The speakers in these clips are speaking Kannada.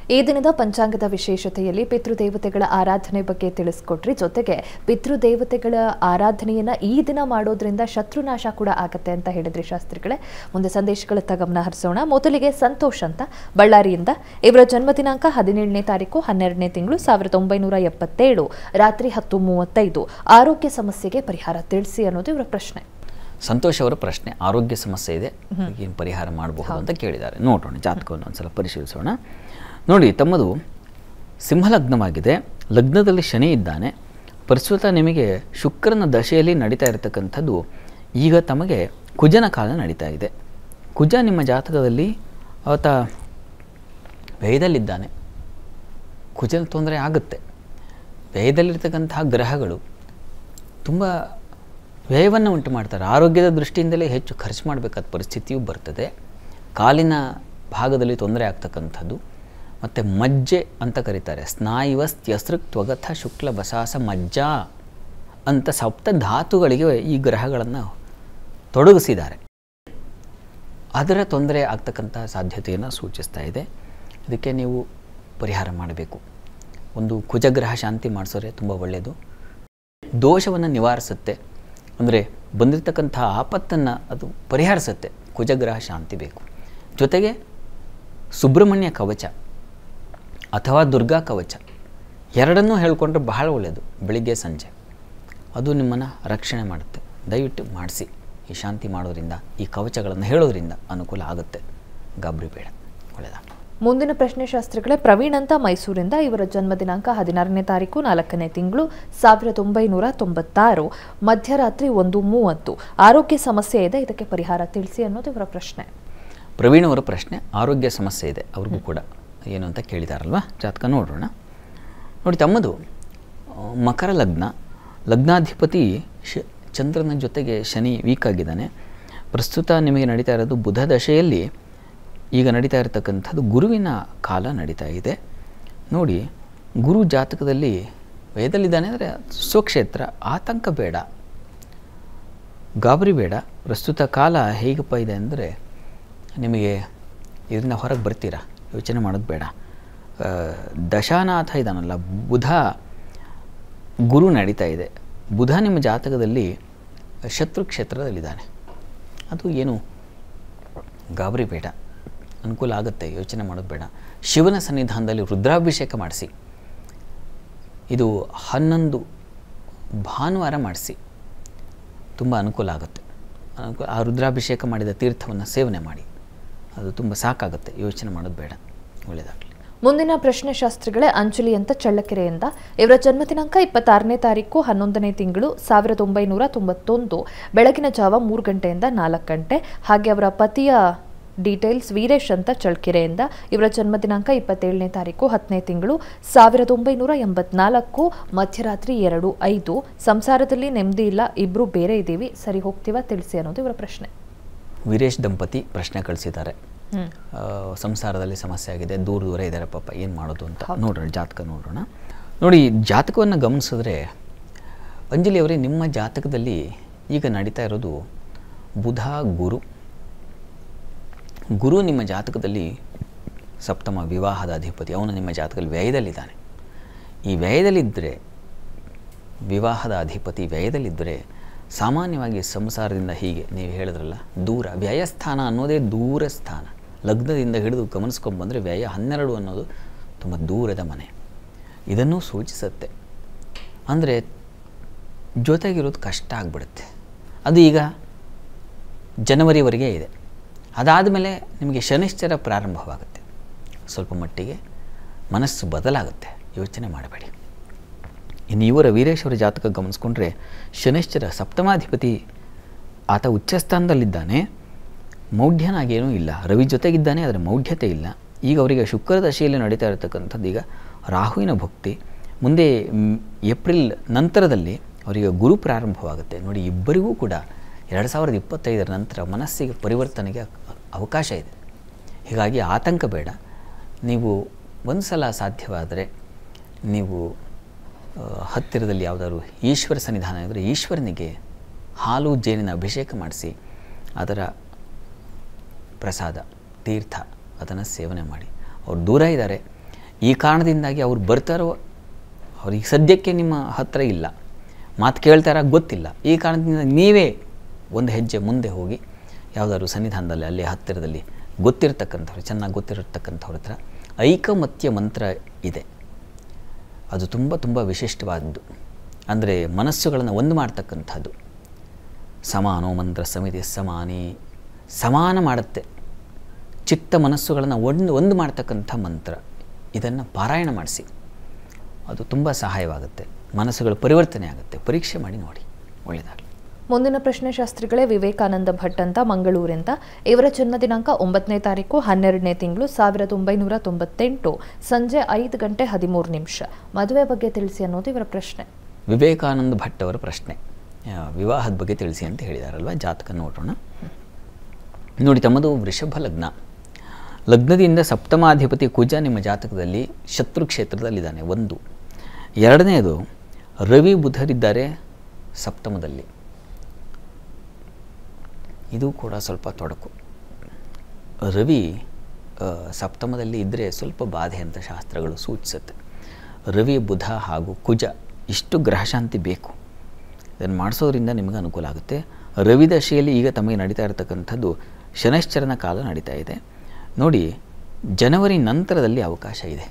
ಈ ದಿನದ ಪಂಚಾಂಗದ ವಿಶೇಷತೆಯಲ್ಲಿ ಪಿತೃದೇವತೆಗಳ ಆರಾಧನೆ ಬಗ್ಗೆ ತಿಳಿಸ್ಕೊಟ್ರಿ. ಜೊತೆಗೆ ಪಿತೃದೇವತೆಗಳ ಆರಾಧನೆಯನ್ನ ಈ ದಿನ ಮಾಡೋದ್ರಿಂದ ಶತ್ರುನಾಶ ಕೂಡ ಆಗತ್ತೆ ಅಂತ ಹೇಳಿದ್ರಿ ಶಾಸ್ತ್ರಿಗಳೇ. ಮುಂದೆ ಸಂದೇಶಗಳತ್ತ ಗಮನ ಹರಿಸೋಣ. ಮೊದಲಿಗೆ ಸಂತೋಷ್ ಅಂತ ಬಳ್ಳಾರಿಯಿಂದ, ಇವರ ಜನ್ಮ ದಿನಾಂಕ 17ನೇ ತಾರೀಕು 12ನೇ ತಿಂಗಳು 1977 ರಾತ್ರಿ 10:35. ಆರೋಗ್ಯ ಸಮಸ್ಯೆಗೆ ಪರಿಹಾರ ತಿಳಿಸಿ ಅನ್ನೋದು ಇವರ ಪ್ರಶ್ನೆ. ಸಂತೋಷ್ ಅವರ ಪ್ರಶ್ನೆ, ಆರೋಗ್ಯ ಸಮಸ್ಯೆ ಇದೆ, ಏನು ಪರಿಹಾರ ಮಾಡಬಹುದು ಅಂತ ಕೇಳಿದ್ದಾರೆ. ನೋಡೋಣ, ಜಾತಕವನ್ನು ಒಂದ್ಸಲ ಪರಿಶೀಲಿಸೋಣ. ನೋಡಿ, ತಮ್ಮದು ಸಿಂಹಲಗ್ನವಾಗಿದೆ, ಲಗ್ನದಲ್ಲಿ ಶನಿ ಇದ್ದಾನೆ. ಪ್ರಸ್ತುತ ನಿಮಗೆ ಶುಕ್ರನ ದಶೆಯಲ್ಲಿ ನಡೀತಾ ಇರತಕ್ಕಂಥದ್ದು. ಈಗ ತಮಗೆ ಕುಜನ ಕಾಲ ನಡೀತಾ ಇದೆ. ಕುಜ ನಿಮ್ಮ ಜಾತಕದಲ್ಲಿ ಆತ ವ್ಯಯದಲ್ಲಿದ್ದಾನೆ. ಕುಜನ ತೊಂದರೆ ಆಗುತ್ತೆ. ವ್ಯಯದಲ್ಲಿರ್ತಕ್ಕಂತಹ ಗ್ರಹಗಳು ತುಂಬ ವ್ಯಯವನ್ನು ಉಂಟು ಮಾಡ್ತಾರೆ. ಆರೋಗ್ಯದ ದೃಷ್ಟಿಯಿಂದಲೇ ಹೆಚ್ಚು ಖರ್ಚು ಮಾಡಬೇಕಾದ ಪರಿಸ್ಥಿತಿಯೂ ಬರ್ತದೆ. ಕಾಲಿನ ಭಾಗದಲ್ಲಿ ತೊಂದರೆ ಆಗ್ತಕ್ಕಂಥದ್ದು. ಮತ್ತು ಮಜ್ಜೆ ಅಂತ ಕರೀತಾರೆ, ಸ್ನಾಯುವಸ್ತ್ಯಸೃಕ್ತ್ವಗಥ ಶುಕ್ಲ ಬಸಾಸ ಮಜ್ಜಾ ಅಂತ ಸಪ್ತ ಧಾತುಗಳಿಗೆ ಈ ಗ್ರಹಗಳನ್ನು ತೊಡಗಿಸಿದ್ದಾರೆ. ಅದರ ತೊಂದರೆ ಆಗ್ತಕ್ಕಂಥ ಸಾಧ್ಯತೆಯನ್ನು ಸೂಚಿಸ್ತಾ ಇದೆ. ಇದಕ್ಕೆ ನೀವು ಪರಿಹಾರ ಮಾಡಬೇಕು. ಒಂದು ಕುಜಗ್ರಹ ಶಾಂತಿ ಮಾಡಿಸೋರೆ ತುಂಬ ಒಳ್ಳೆಯದು. ದೋಷವನ್ನು ನಿವಾರಿಸುತ್ತೆ, ಅಂದರೆ ಬಂದಿರತಕ್ಕಂಥ ಆಪತ್ತನ್ನು ಅದು ಪರಿಹರಿಸುತ್ತೆ. ಕುಜಗ್ರಹ ಶಾಂತಿ ಬೇಕು. ಜೊತೆಗೆ ಸುಬ್ರಹ್ಮಣ್ಯ ಕವಚ ಅಥವಾ ದುರ್ಗಾ ಕವಚ ಎರಡನ್ನೂ ಹೇಳ್ಕೊಂಡ್ರೆ ಬಹಳ ಒಳ್ಳೆಯದು. ಬೆಳಿಗ್ಗೆ ಸಂಜೆ ಅದು ನಿಮ್ಮನ್ನು ರಕ್ಷಣೆ ಮಾಡುತ್ತೆ. ದಯವಿಟ್ಟು ಮಾಡಿಸಿ. ಈ ಶಾಂತಿ ಮಾಡೋದ್ರಿಂದ, ಈ ಕವಚಗಳನ್ನು ಹೇಳೋದ್ರಿಂದ ಅನುಕೂಲ ಆಗುತ್ತೆ. ಗಾಬರಿ ಬೇಡ. ಒಳ್ಳೆಯದಾಗಲಿ. ಮುಂದಿನ ಪ್ರಶ್ನೆ ಶಾಸ್ತ್ರಿಗಳೇ, ಪ್ರವೀಣ್ ಅಂತ ಮೈಸೂರಿಂದ, ಇವರ ಜನ್ಮ ದಿನಾಂಕ 16ನೇ ತಾರೀಕು 4ನೇ ತಿಂಗಳು 1996 ಮಧ್ಯರಾತ್ರಿ 1:30. ಆರೋಗ್ಯ ಸಮಸ್ಯೆ ಇದೆ, ಇದಕ್ಕೆ ಪರಿಹಾರ ತಿಳಿಸಿ ಅನ್ನೋದು ಇವರ ಪ್ರಶ್ನೆ. ಪ್ರವೀಣ್ ಅವರ ಪ್ರಶ್ನೆ, ಆರೋಗ್ಯ ಸಮಸ್ಯೆ ಇದೆ ಅವ್ರಿಗೂ ಕೂಡ, ಏನು ಅಂತ ಕೇಳಿದಾರಲ್ವ. ಜಾತಕ ನೋಡೋಣ. ನೋಡಿ, ತಮ್ಮದು ಮಕರ ಲಗ್ನ, ಲಗ್ನಾಧಿಪತಿ ಚಂದ್ರನ ಜೊತೆಗೆ ಶನಿ ವೀಕ್ ಆಗಿದ್ದಾನೆ. ಪ್ರಸ್ತುತ ನಿಮಗೆ ನಡೀತಾ ಇರೋದು ಬುಧ ದಶೆಯಲ್ಲಿ ಈಗ ನಡೀತಾ ಇರತಕ್ಕಂಥದ್ದು ಗುರುವಿನ ಕಾಲ ನಡೀತಾ ಇದೆ. ನೋಡಿ, ಗುರು ಜಾತಕದಲ್ಲಿ ವೇದಲ್ಲಿದ್ದಾನೆ ಅಂದರೆ ಸ್ವಕ್ಷೇತ್ರ. ಆತಂಕ ಬೇಡ, ಗಾಬರಿ ಬೇಡ. ಪ್ರಸ್ತುತ ಕಾಲ ಹೇಗಪ್ಪ ಇದೆ ಅಂದರೆ ನಿಮಗೆ ಇದರಿಂದ ಹೊರಗೆ ಬರ್ತೀರಾ, ಯೋಚನೆ ಮಾಡೋದು ಬೇಡ. ದಶಾನಾಥ ಇದ್ದಾನಲ್ಲ ಬುಧ, ಗುರು ನಡೀತಾ ಇದೆ. ಬುಧ ನಿಮ್ಮ ಜಾತಕದಲ್ಲಿ ಶತ್ರು ಕ್ಷೇತ್ರದಲ್ಲಿದ್ದಾನೆ. ಅದು ಏನು ಗಾಬರಿ ಬೇಡ, ಅನುಕೂಲ ಆಗುತ್ತೆ, ಯೋಚನೆ ಮಾಡೋದು ಬೇಡ. ಶಿವನ ಸನ್ನಿಧಾನದಲ್ಲಿ ರುದ್ರಾಭಿಷೇಕ ಮಾಡಿಸಿ. ಇದು 11 ಭಾನುವಾರ ಮಾಡಿಸಿ, ತುಂಬ ಅನುಕೂಲ ಆಗುತ್ತೆ. ಆ ರುದ್ರಾಭಿಷೇಕ ಮಾಡಿದ ತೀರ್ಥವನ್ನು ಸೇವನೆ ಮಾಡಿ, ಅದು ತುಂಬ ಸಾಕಾಗುತ್ತೆ. ಯೋಚನೆ ಮಾಡೋದು ಬೇಡ. ಒಳ್ಳೆಯದಾಗಲಿ. ಮುಂದಿನ ಪ್ರಶ್ನೆ ಶಾಸ್ತ್ರಿಗಳೇ, ಅಂಜಲಿ ಅಂತ ಚಳ್ಳಕೆರೆಯಿಂದ, ಇವರ ಜನ್ಮ ದಿನಾಂಕ 26ನೇ ತಾರೀಕು 11ನೇ ತಿಂಗಳು 1991 ಬೆಳಗಿನ ಜಾವ 3 ಗಂಟೆಯಿಂದ 4 ಗಂಟೆ. ಹಾಗೆ ಅವರ ಪತಿಯ ಡೀಟೇಲ್ಸ್, ವೀರೇಶ್ ಅಂತ ಚಳ್ಳಕೆರೆಯಿಂದ, ಇವರ ಜನ್ಮ ದಿನಾಂಕ 27ನೇ ತಾರೀಕು 10ನೇ ತಿಂಗಳು 1984 ಮಧ್ಯರಾತ್ರಿ 2:05. ಸಂಸಾರದಲ್ಲಿ ನೆಮ್ಮದಿ ಇಲ್ಲ, ಇಬ್ಬರು ಬೇರೆ ಇದ್ದೀವಿ, ಸರಿ ಹೋಗ್ತೀವ ತಿಳಿಸಿ ಅನ್ನೋದು ಇವರ ಪ್ರಶ್ನೆ. ವೀರೇಶ್ ದಂಪತಿ ಪ್ರಶ್ನೆ ಕಳಿಸಿದ್ದಾರೆ. ಸಂಸಾರದಲ್ಲಿ ಸಮಸ್ಯೆ ಆಗಿದೆ, ದೂರ ಇದ್ದಾರೆ ಪಾಪ, ಏನು ಮಾಡೋದು ಅಂತ. ನೋಡೋಣ, ಜಾತಕ ನೋಡೋಣ. ನೋಡಿ, ಜಾತಕವನ್ನು ಗಮನಿಸಿದ್ರೆ ಅಂಜಲಿ ಅವರೇ, ನಿಮ್ಮ ಜಾತಕದಲ್ಲಿ ಈಗ ನಡೀತಾ ಇರೋದು ಬುಧ ಗುರು. ಗುರು ನಿಮ್ಮ ಜಾತಕದಲ್ಲಿ ಸಪ್ತಮ ವಿವಾಹದ ಅಧಿಪತಿ. ಅವನು ನಿಮ್ಮ ಜಾತಕದಲ್ಲಿ ವ್ಯಯದಲ್ಲಿದ್ದಾನೆ. ಈ ವ್ಯಯದಲ್ಲಿದ್ದರೆ, ವಿವಾಹದ ಅಧಿಪತಿ ವ್ಯಯದಲ್ಲಿದ್ದರೆ ಸಾಮಾನ್ಯವಾಗಿ ಸಂಸಾರದಿಂದ, ಹೀಗೆ ನೀವು ಹೇಳಿದ್ರಲ್ಲ, ದೂರ. ವ್ಯಯಸ್ಥಾನ ಅನ್ನೋದೇ ದೂರ ಸ್ಥಾನ. ಲಗ್ನದಿಂದ ಹಿಡಿದು ಗಮನಿಸ್ಕೊಂಡು ಬಂದರೆ ವ್ಯಯ 12 ಅನ್ನೋದು ತುಂಬ ದೂರದ ಮನೆ. ಇದನ್ನು ಸೂಚಿಸುತ್ತೆ. ಅಂದರೆ ಜೊತೆಗಿರೋದು ಕಷ್ಟ ಆಗಿಬಿಡುತ್ತೆ. ಅದು ಈಗ ಜನವರಿವರೆಗೆ ಇದೆ. ಅದಾದಮೇಲೆ ನಿಮಗೆ ಶನಿಶ್ಚರ ಪ್ರಾರಂಭವಾಗುತ್ತೆ. ಸ್ವಲ್ಪ ಮಟ್ಟಿಗೆ ಮನಸ್ಸು ಬದಲಾಗುತ್ತೆ. ಯೋಚನೆ ಮಾಡಬೇಡಿ. ಇನ್ನು ಇವರ ವೀರೇಶ್ ಅವರ ಜಾತಕ ಗಮನಿಸ್ಕೊಂಡ್ರೆ ಶನಿಶ್ಚರ ಸಪ್ತಮಾಧಿಪತಿ, ಆತ ಉಚ್ಚಸ್ಥಾನದಲ್ಲಿದ್ದಾನೆ. ಮೌಢ್ಯನಾಗೇನೂ ಇಲ್ಲ. ರವಿ ಜೊತೆಗಿದ್ದಾನೆ, ಆದರೆ ಮೌಢ್ಯತೆ ಇಲ್ಲ. ಈಗ ಅವರಿಗೆ ಶುಕ್ರ ದಶೆಯಲ್ಲಿ ನಡೀತಾ ಇರತಕ್ಕಂಥದ್ದು ಈಗ ರಾಹುವಿನ ಭಕ್ತಿ. ಮುಂದೆ ಏಪ್ರಿಲ್ ನಂತರದಲ್ಲಿ ಅವರಿಗೆ ಗುರು ಪ್ರಾರಂಭವಾಗುತ್ತೆ. ನೋಡಿ, ಇಬ್ಬರಿಗೂ ಕೂಡ 2025 ನಂತರ ಮನಸ್ಸಿಗೆ ಪರಿವರ್ತನೆಗೆ ಅವಕಾಶ ಇದೆ. ಹೀಗಾಗಿ ಆತಂಕ ಬೇಡ. ನೀವು ಒಂದು ಸಲ ಸಾಧ್ಯವಾದರೆ ನೀವು ಹತ್ತಿರದಲ್ಲಿ ಯಾವುದಾದ್ರು ಈಶ್ವರ ಸನ್ನಿಧಾನ ಇದ್ದರೆ ಈಶ್ವರನಿಗೆ ಹಾಲು ಜೇನಿನ ಅಭಿಷೇಕ ಮಾಡಿಸಿ ಅದರ ಪ್ರಸಾದ ತೀರ್ಥ ಅದನ್ನು ಸೇವನೆ ಮಾಡಿ. ಅವ್ರು ದೂರ ಇದ್ದಾರೆ, ಈ ಕಾರಣದಿಂದಾಗಿ ಅವ್ರು ಬರ್ತಾರೋ ಅವ್ರಿಗೆ ಸದ್ಯಕ್ಕೆ ನಿಮ್ಮ ಹತ್ತಿರ ಇಲ್ಲ, ಮಾತು ಕೇಳ್ತಾರ ಗೊತ್ತಿಲ್ಲ. ಈ ಕಾರಣದಿಂದ ನೀವೇ ಒಂದು ಹೆಜ್ಜೆ ಮುಂದೆ ಹೋಗಿ ಯಾವುದಾದ್ರು ಸನ್ನಿಧಾನದಲ್ಲಿ ಅಲ್ಲೇ ಹತ್ತಿರದಲ್ಲಿ ಗೊತ್ತಿರತಕ್ಕಂಥವ್ರು, ಚೆನ್ನಾಗಿ ಗೊತ್ತಿರತಕ್ಕಂಥವ್ರ ಹತ್ರ ಐಕಮತ್ಯ ಮಂತ್ರ ಇದೆ. ಅದು ತುಂಬ ತುಂಬ ವಿಶಿಷ್ಟವಾದದ್ದು. ಅಂದರೆ ಮನಸ್ಸುಗಳನ್ನು ಒಂದು ಮಾಡ್ತಕ್ಕಂಥದ್ದು. ಸಮಾನೋ ಮಂತ್ರ ಸಮಿತಿ ಸಮಾನಿ, ಸಮಾನ ಮಾಡುತ್ತೆ ಚಿತ್ತ ಮನಸ್ಸುಗಳನ್ನು ಒಂದು ಮಾಡ್ತಕ್ಕಂಥ ಮಂತ್ರ. ಇದನ್ನು ಪಾರಾಯಣ ಮಾಡಿಸಿ, ಅದು ತುಂಬ ಸಹಾಯವಾಗುತ್ತೆ. ಮನಸ್ಸುಗಳು ಪರಿವರ್ತನೆ ಆಗುತ್ತೆ. ಪರೀಕ್ಷೆ ಮಾಡಿ ನೋಡಿ, ಒಳ್ಳೆಯದಾಗಲಿ. ಮುಂದಿನ ಪ್ರಶ್ನೆ ಶಾಸ್ತ್ರಿಗಳೇ, ವಿವೇಕಾನಂದ ಭಟ್ ಅಂತ ಮಂಗಳೂರಿಂದ. ಇವರ ಜನ್ಮ ದಿನಾಂಕ 9ನೇ ತಾರೀಕು 12ನೇ ತಿಂಗಳು 1998 ಸಂಜೆ 5:13. ಮದುವೆ ಬಗ್ಗೆ ತಿಳಿಸಿ ಅನ್ನೋದು ಇವರ ಪ್ರಶ್ನೆ. ವಿವೇಕಾನಂದ ಭಟ್ ಅವರ ಪ್ರಶ್ನೆ, ವಿವಾಹದ ಬಗ್ಗೆ ತಿಳಿಸಿ ಅಂತ ಹೇಳಿದಾರಲ್ವ. ಜಾತಕ ನೋಡೋಣ. ನೋಡಿ, ತಮ್ಮದು ವೃಷಭ ಲಗ್ನ. ಲಗ್ನದಿಂದ ಸಪ್ತಮಾಧಿಪತಿ ಕುಜ ನಿಮ್ಮ ಜಾತಕದಲ್ಲಿ ಶತ್ರು ಕ್ಷೇತ್ರದಲ್ಲಿದ್ದಾನೆ. 1. 2ನೇದು ರವಿ ಬುಧರಿದ್ದಾರೆ ಸಪ್ತಮದಲ್ಲಿ. ಇದು ಕೂಡ ಸ್ವಲ್ಪ ತೊಡಕು. ರವಿ ಸಪ್ತಮದಲ್ಲಿ ಇದ್ದರೆ ಸ್ವಲ್ಪ ಬಾಧೆ ಅಂತ ಶಾಸ್ತ್ರಗಳು ಸೂಚಿಸುತ್ತೆ. ರವಿ ಬುಧ ಹಾಗೂ ಕುಜ ಇಷ್ಟು ಗ್ರಹಶಾಂತಿ ಬೇಕು. ಇದನ್ನು ಮಾಡಿಸೋದ್ರಿಂದ ನಿಮಗೆ ಅನುಕೂಲ ಆಗುತ್ತೆ. ರವಿ ದಶೆಯಲ್ಲಿ ಈಗ ತಮಗೆ ನಡೀತಾ ಇರತಕ್ಕಂಥದ್ದು ಶನೈಶ್ಚರನ ಕಾಲ ನಡೀತಾ ಇದೆ. ನೋಡಿ, ಜನವರಿ ನಂತರದಲ್ಲಿ ಅವಕಾಶ ಇದೆ,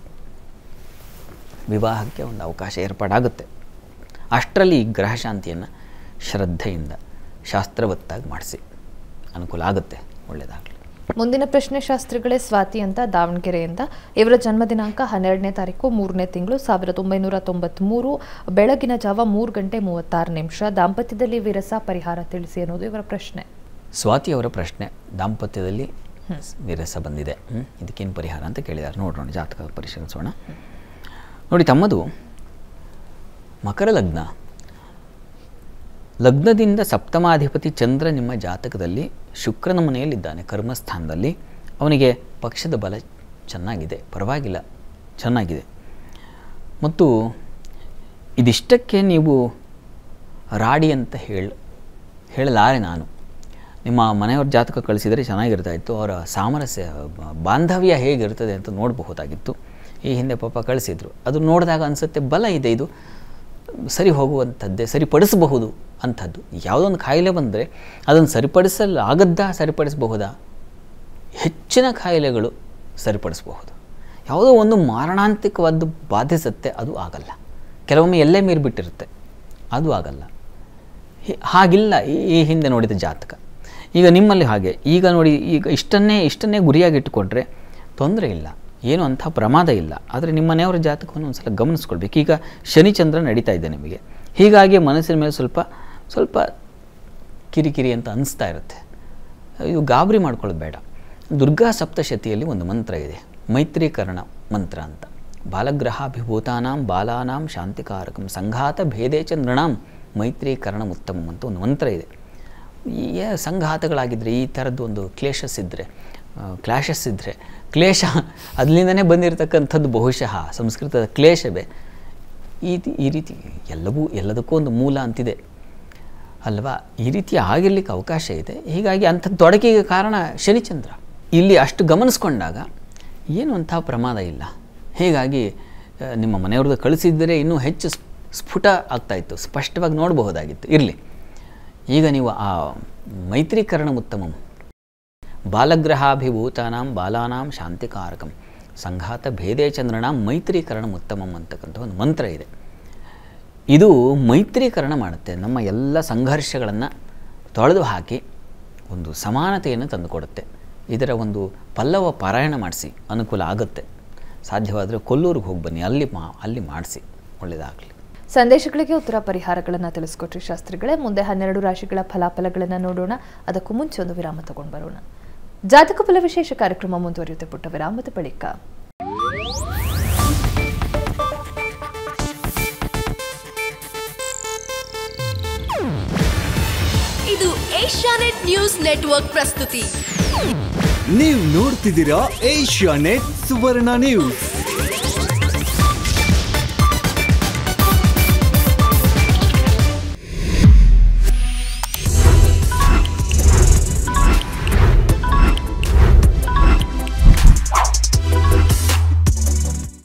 ವಿವಾಹಕ್ಕೆ ಒಂದು ಅವಕಾಶ ಏರ್ಪಾಡಾಗುತ್ತೆ. ಅಷ್ಟರಲ್ಲಿ ಗ್ರಹಶಾಂತಿಯನ್ನು ಶ್ರದ್ಧೆಯಿಂದ ಶಾಸ್ತ್ರವತ್ತಾಗಿ ಮಾಡಿಸಿ, ಅನುಕೂಲ ಆಗುತ್ತೆ. ಒಳ್ಳೆಯದಾಗಲಿ. ಮುಂದಿನ ಪ್ರಶ್ನೆ ಶಾಸ್ತ್ರಿಗಳೇ, ಸ್ವಾತಿ ಅಂತ ದಾವಣಗೆರೆಯಿಂದ. ಇವರ ಜನ್ಮ ದಿನಾಂಕ 12ನೇ ತಾರೀಕು 3ನೇ ತಿಂಗಳು 1993 ಬೆಳಗಿನ ಜಾವ 3:36. ದಾಂಪತ್ಯದಲ್ಲಿ ವಿರಸ, ಪರಿಹಾರ ತಿಳಿಸಿ ಅನ್ನೋದು ಇವರ ಪ್ರಶ್ನೆ. ಸ್ವಾತಿ ಅವರ ಪ್ರಶ್ನೆ, ದಾಂಪತ್ಯದಲ್ಲಿ ವಿರಸ ಬಂದಿದೆ, ಇದಕ್ಕೇನು ಪರಿಹಾರ ಅಂತ ಕೇಳಿದ್ದಾರೆ. ನೋಡೋಣ, ಜಾತಕ ಪರಿಶೀಲಿಸೋಣ. ನೋಡಿ, ತಮ್ಮದು ಮಕರ ಲಗ್ನ. ಲಗ್ನದಿಂದ ಸಪ್ತಮಾಧಿಪತಿ ಚಂದ್ರ ನಿಮ್ಮ ಜಾತಕದಲ್ಲಿ ಶುಕ್ರನ ಮನೆಯಲ್ಲಿದ್ದಾನೆ, ಕರ್ಮಸ್ಥಾನದಲ್ಲಿ. ಅವನಿಗೆ ಪಕ್ಷದ ಬಲ ಚೆನ್ನಾಗಿದೆ, ಪರವಾಗಿಲ್ಲ, ಚೆನ್ನಾಗಿದೆ. ಮತ್ತು ಇದಿಷ್ಟಕ್ಕೆ ನೀವು ರಾಡಿ ಅಂತ ಹೇಳಲಾರೆ ನಾನು. ನಿಮ್ಮ ಮನೆಯವ್ರ ಜಾತಕ ಕಳಿಸಿದರೆ ಚೆನ್ನಾಗಿರ್ತಾಯಿತ್ತು. ಅವರ ಸಾಮರಸ್ಯ ಬಾಂಧವ್ಯ ಹೇಗಿರ್ತದೆ ಅಂತ ನೋಡಬಹುದಾಗಿತ್ತು. ಈ ಹಿಂದೆ ಪಾಪ ಕಳಿಸಿದ್ರು. ಅದು ನೋಡಿದಾಗ ಅನಿಸುತ್ತೆ ಬಲ ಇದೆ, ಇದು ಸರಿ ಹೋಗುವಂಥದ್ದೇ, ಸರಿಪಡಿಸಬಹುದು ಅಂಥದ್ದು. ಯಾವುದೊಂದು ಕಾಯಿಲೆ ಬಂದರೆ ಅದನ್ನು ಸರಿಪಡಿಸಬಹುದಾ? ಹೆಚ್ಚಿನ ಕಾಯಿಲೆಗಳು ಸರಿಪಡಿಸಬಹುದು. ಯಾವುದೋ ಒಂದು ಮಾರಣಾಂತಿಕವಾದ್ದು ಬಾಧಿಸುತ್ತೆ, ಅದು ಆಗಲ್ಲ. ಕೆಲವೊಮ್ಮೆ ಎಲ್ಲೇ ಮೀರಿಬಿಟ್ಟಿರುತ್ತೆ, ಅದು ಆಗಲ್ಲ. ಹಾಗಿಲ್ಲ ಈ ಹಿಂದೆ ನೋಡಿದ ಜಾತಕ. ಈಗ ನಿಮ್ಮಲ್ಲಿ ಹಾಗೆ. ಈಗ ನೋಡಿ, ಈಗ ಇಷ್ಟನ್ನೇ ಗುರಿಯಾಗಿಟ್ಟುಕೊಂಡ್ರೆ ತೊಂದರೆ ಇಲ್ಲ, ಏನೂ ಅಂಥ ಪ್ರಮಾದ ಇಲ್ಲ. ಆದರೆ ನಿಮ್ಮ ಮನೆಯವರ ಜಾತಕವನ್ನು ಒಂದು ಸಲ ಗಮನಿಸ್ಕೊಳ್ಬೇಕು. ಈಗ ಶನಿಚಂದ್ರ ನಡೀತಾ ಇದೆ ನಿಮಗೆ, ಹೀಗಾಗಿ ಮನಸ್ಸಿನ ಮೇಲೆ ಸ್ವಲ್ಪ ಕಿರಿಕಿರಿ ಅಂತ ಅನಿಸ್ತಾ ಇರುತ್ತೆ. ಇದು ಗಾಬರಿ ಮಾಡ್ಕೊಳ್ಳೋದು ಬೇಡ. ದುರ್ಗಾ ಸಪ್ತಶತಿಯಲ್ಲಿ ಒಂದು ಮಂತ್ರ ಇದೆ, ಮೈತ್ರೀಕರಣ ಮಂತ್ರ ಅಂತ. ಬಾಲಗ್ರಹಾಭಿಭೂತಾನಾಂ ಬಾಲಾನಾಂ ಶಾಂತಿಕಾರಕಂ ಸಂಘಾತ ಭೇದೇ ಚ ನೃಣಾಂ ಮೈತ್ರೀಕರಣ ಉತ್ತಮಂ ಅಂತ ಒಂದು ಮಂತ್ರ ಇದೆ. ಈ ಸಂಘಾತಗಳಾಗಿದ್ದರೆ, ಈ ಥರದ್ದು ಒಂದು ಕ್ಲೇಶಸ್ ಇದ್ದರೆ, ಕ್ಲೇಶ ಅದರಿಂದನೇ ಬಂದಿರತಕ್ಕಂಥದ್ದು ಬಹುಶಃ ಸಂಸ್ಕೃತದ ಕ್ಲೇಶವೇ. ಈ ರೀತಿ ಎಲ್ಲದಕ್ಕೂ ಒಂದು ಮೂಲ ಅಂತಿದೆ ಅಲ್ವಾ? ಈ ರೀತಿ ಆಗಿರ್ಲಿಕ್ಕೆ ಅವಕಾಶ ಇದೆ. ಹೀಗಾಗಿ ಅಂಥದ್ದು ತೊಡಕಿಗೆ ಕಾರಣ ಶನಿಚಂದ್ರ. ಇಲ್ಲಿ ಅಷ್ಟು ಗಮನಿಸ್ಕೊಂಡಾಗ ಏನು ಅಂಥ ಪ್ರಮಾದ ಇಲ್ಲ. ಹೀಗಾಗಿ ನಿಮ್ಮ ಮನೆಯವ್ರದ್ದು ಕಳಿಸಿದ್ದರೆ ಇನ್ನೂ ಹೆಚ್ಚು ಸ್ಫುಟ ಆಗ್ತಾಯಿತ್ತು, ಸ್ಪಷ್ಟವಾಗಿ ನೋಡಬಹುದಾಗಿತ್ತು. ಇರಲಿ, ಈಗ ನೀವು ಆ ಮೈತ್ರೀಕರಣ ಉತ್ತಮಂ ಬಾಲಗ್ರಹಾಭಿಭೂತಾನಾಂ ಬಾಲಾನಾಂ ಶಾಂತಿಕಾರಕಂ ಸಂಘಾತ ಭೇದೇ ಚಂದ್ರನಾಂ ಮೈತ್ರೀಕರಣ ಉತ್ತಮಂ ಅಂತಕ್ಕಂಥ ಒಂದು ಮಂತ್ರ ಇದೆ. ಇದು ಮೈತ್ರೀಕರಣ ಮಾಡುತ್ತೆ, ನಮ್ಮ ಎಲ್ಲ ಸಂಘರ್ಷಗಳನ್ನು ತೊಳೆದು ಹಾಕಿ ಒಂದು ಸಮಾನತೆಯನ್ನು ತಂದುಕೊಡುತ್ತೆ. ಇದರ ಒಂದು ಪಲ್ಲವ ಪಾರಾಯಣ ಮಾಡಿಸಿ, ಅನುಕೂಲ ಆಗುತ್ತೆ. ಸಾಧ್ಯವಾದರೆ ಕೊಲ್ಲೂರಿಗೆ ಹೋಗಿ ಬನ್ನಿ, ಅಲ್ಲಿ ಮಾಡಿಸಿ, ಒಳ್ಳೆಯದಾಗಲಿ. ಸಂದೇಶಗಳಿಗೆ ಉತ್ತರ ಪರಿಹಾರಗಳನ್ನು ತಿಳಿಸ್ಕೊಟ್ರಿ ಶಾಸ್ತ್ರಿಗಳೇ. ಮುಂದೆ 12 ರಾಶಿಗಳ ಫಲಾಫಲಗಳನ್ನು ನೋಡೋಣ. ಅದಕ್ಕೂ ಮುಂಚೆ ಒಂದು ವಿರಾಮ ತಗೊಂಡು ಬರೋಣ. ಜಾತಕ ಫಲ ವಿಶೇಷ ಕಾರ್ಯಕ್ರಮ ಮುಂದುವರಿಯುತ್ತೆ ಪುಟ್ಟ ವಿರಾಮದ ಬಳಿಕ. ಇದು ಏಷ್ಯಾನೆಟ್ ನ್ಯೂಸ್ ನೆಟ್ವರ್ಕ್ ಪ್ರಸ್ತುತಿ. ನೀವು ನೋಡ್ತಿದ್ದೀರಾ ಏಷ್ಯಾನೆಟ್ ಸುವರ್ಣ ನ್ಯೂಸ್.